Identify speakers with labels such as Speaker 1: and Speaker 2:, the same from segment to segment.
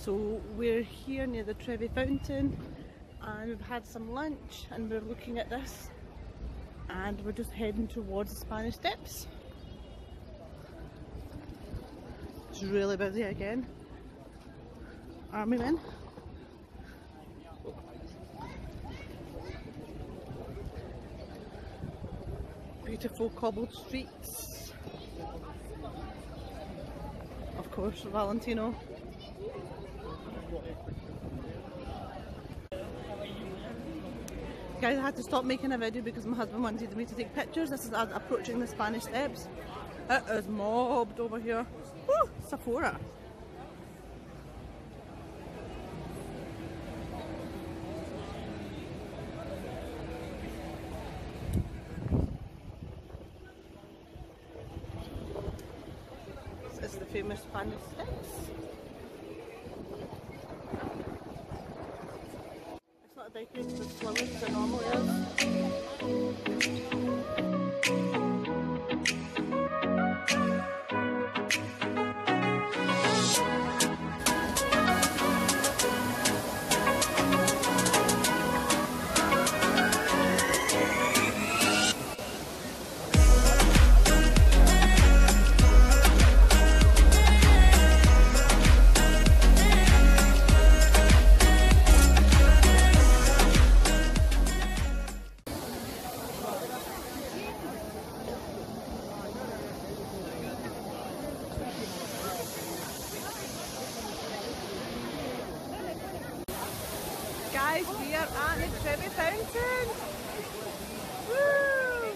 Speaker 1: So we're here near the Trevi Fountain and we've had some lunch and we're looking at this and we're just heading towards the Spanish Steps. It's really busy again. Army men. Beautiful cobbled streets. Of course, Valentino. Guys, I had to stop making a video because my husband wanted me to take pictures. This is us approaching the Spanish Steps. It is mobbed over here. Woo! Sephora. This is the famous Spanish Steps. It's not decorated with flowers as it normally is. Guys, we are at the Trevi Fountain. Woo!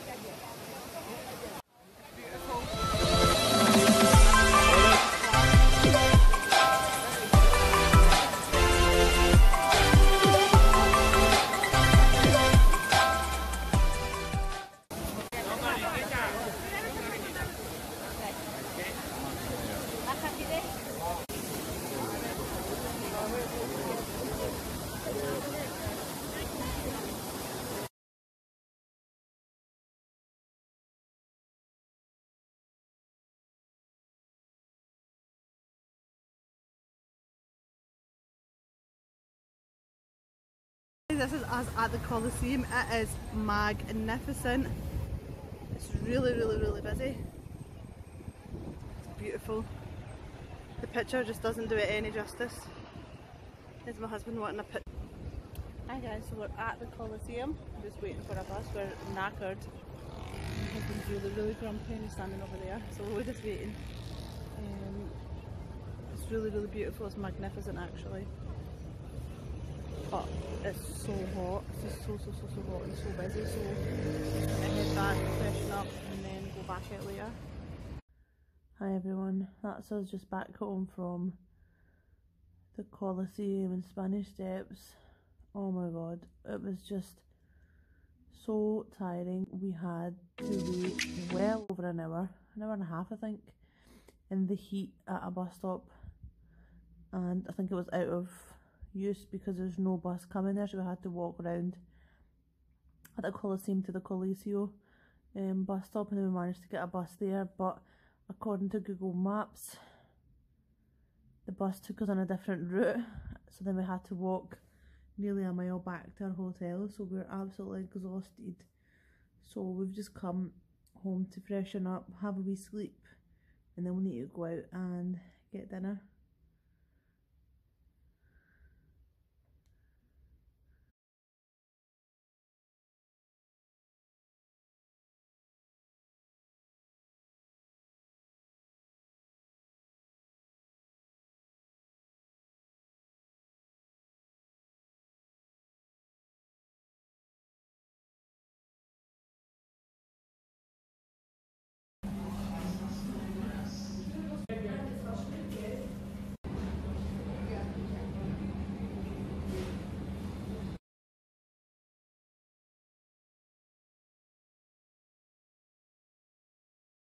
Speaker 1: This is us at the Colosseum. It is magnificent. It's really busy. It's beautiful. The picture just doesn't do it any justice. There's my husband wanting a picture. Hi guys, so we're at the Colosseum. I'm just waiting for a bus. We're knackered. My husband's really grumpy and he's standing over there. So we're just waiting. It's really beautiful. It's magnificent actually. But it's so hot. It's just so hot and so busy. So I'm gonna head back, freshen up and then go back out later. Hi everyone, that's us just back home from the Colosseum and Spanish Steps. Oh my god, it was just so tiring. We had to wait well over an hour and a half I think, in the heat at a bus stop, and I think it was out of use because there's no bus coming there, so we had to walk around at the Colosseum to the Coliseo bus stop, and then we managed to get a bus there, but according to Google Maps the bus took us on a different route, so then we had to walk nearly a mile back to our hotel, so we're absolutely exhausted. So we've just come home to freshen up, have a wee sleep, and then we'll need to go out and get dinner.